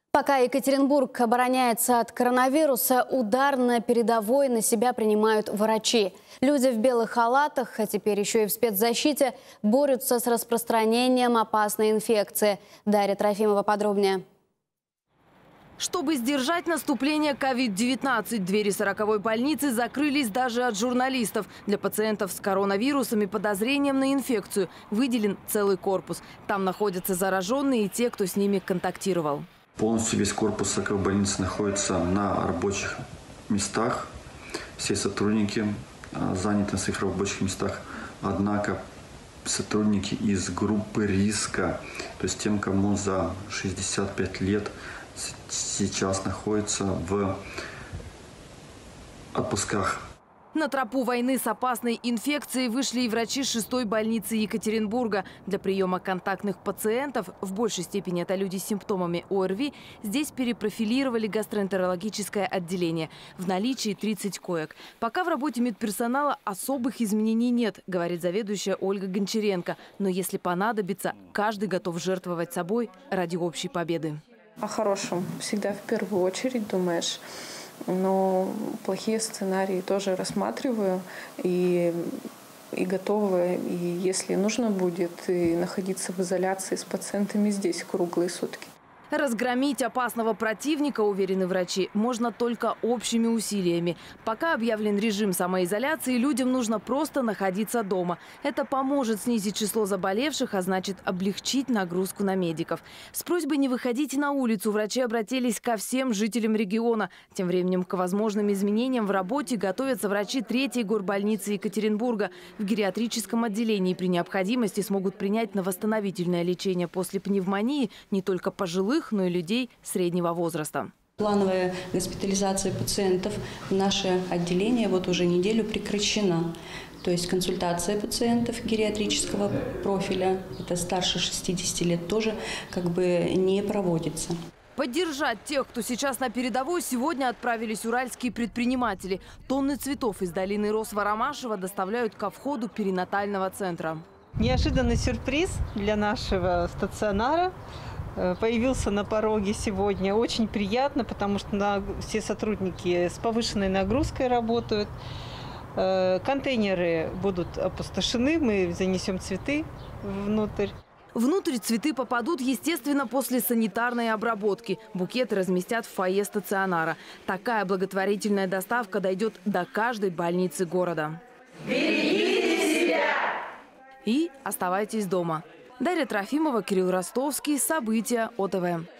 Пока Екатеринбург обороняется от коронавируса, удар на передовой на себя принимают врачи. Люди в белых халатах, а теперь еще и в спецзащите, борются с распространением опасной инфекции. Дарья Трофимова подробнее. Чтобы сдержать наступление COVID-19, двери 40-й больницы закрылись даже от журналистов. Для пациентов с коронавирусом и подозрением на инфекцию выделен целый корпус. Там находятся зараженные и те, кто с ними контактировал. Полностью весь корпус 40-й больницы находится на рабочих местах. Все сотрудники заняты на своих рабочих местах. Однако сотрудники из группы риска, то есть тем, кому за 65 лет, сейчас находятся в отпусках. На тропу войны с опасной инфекцией вышли и врачи 6-й больницы Екатеринбурга. Для приема контактных пациентов, в большей степени это люди с симптомами ОРВИ, здесь перепрофилировали гастроэнтерологическое отделение. В наличии 30 коек. Пока в работе медперсонала особых изменений нет, говорит заведующая Ольга Гончаренко. Но если понадобится, каждый готов жертвовать собой ради общей победы. О хорошем всегда в первую очередь думаешь. Но плохие сценарии тоже рассматриваю и готова, и если нужно будет, и находиться в изоляции с пациентами здесь круглые сутки. Разгромить опасного противника, уверены врачи, можно только общими усилиями. Пока объявлен режим самоизоляции, людям нужно просто находиться дома. Это поможет снизить число заболевших, а значит облегчить нагрузку на медиков. С просьбой не выходить на улицу врачи обратились ко всем жителям региона. Тем временем к возможным изменениям в работе готовятся врачи 3-й горбольницы Екатеринбурга. В гериатрическом отделении при необходимости смогут принять на восстановительное лечение после пневмонии не только пожилых, но и людей среднего возраста. Плановая госпитализация пациентов в наше отделение вот уже неделю прекращена. То есть консультация пациентов гериатрического профиля, это старше 60 лет, тоже не проводится. Поддержать тех, кто сейчас на передовой, сегодня отправились уральские предприниматели. Тонны цветов из долины Рос-Воромашева доставляют ко входу перинатального центра. Неожиданный сюрприз для нашего стационара появился на пороге сегодня. Очень приятно, потому что все сотрудники с повышенной нагрузкой работают. Контейнеры будут опустошены, мы занесем цветы внутрь. Внутрь цветы попадут, естественно, после санитарной обработки. Букеты разместят в фойе стационара. Такая благотворительная доставка дойдет до каждой больницы города. Берегите себя! И оставайтесь дома. Дарья Трофимова, Кирилл Ростовский. События ОТВ.